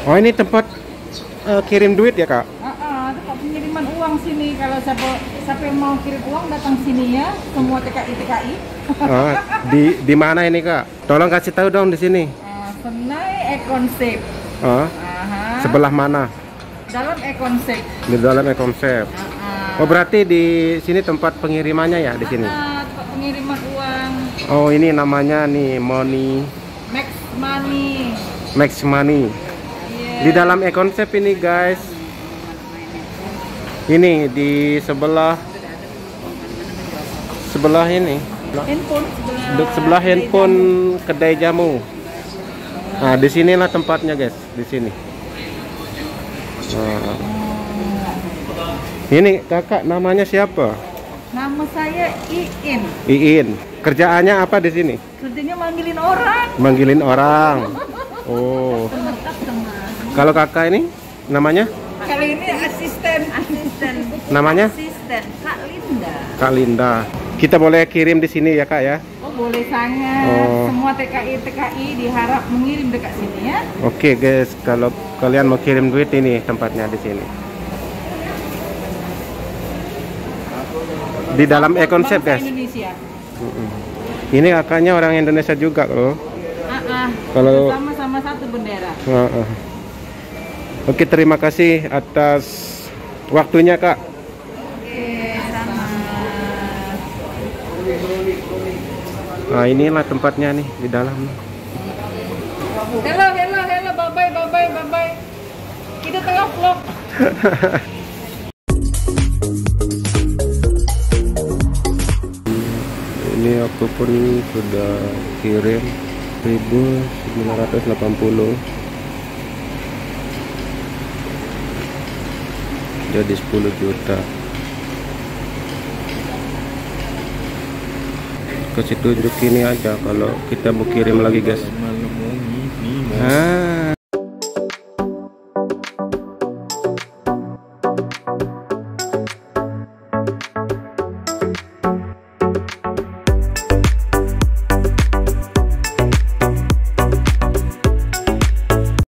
Oh, ini tempat kirim duit ya, Kak? Tempat pengiriman uang sini. Kalau siapa yang mau kirim uang datang sini ya. Semua TKI. Oh, di mana ini, Kak? Tolong kasih tahu dong di sini. Senai Econsep. Oh, sebelah mana? Dalam Econsep. Di dalam Econsep. Oh, berarti di sini tempat pengirimannya ya di sini. Tempat pengiriman uang. Oh, ini namanya nih Money. Max Money. Max Money. Yeah. Di dalam Econsep ini, guys. Ini di sebelah ini. Sebelah handphone kedai jamu. Nah, di sinilah tempatnya, guys. Di sini. Nah. Ini kakak namanya siapa? Nama saya Iin. Iin. Kerjaannya apa di sini? Kerjanya manggilin orang. Manggilin orang. Oh. Kalau kakak ini namanya? Kali ini asisten. Namanya? Asisten Kak Linda. Kak Linda. Kita boleh kirim di sini ya, Kak ya? Oh, boleh sangat. Oh. Semua TKI diharap mengirim dekat sini ya. Oke, guys, kalau kalian mau kirim duit ini tempatnya di sini. Di dalam Econsep, guys. Indonesia. Ini kakaknya orang Indonesia juga loh. Kalau sama-sama satu bendera. Oke, terima kasih atas waktunya, Kak. Oke, sama. Nah, inilah tempatnya nih di dalam. Hello, bye-bye. Kita tengah vlog. Ini aku pun sudah kirim 1.980, jadi 10 juta. Kasih tunjuk ini aja kalau kita mau kirim lagi, guys.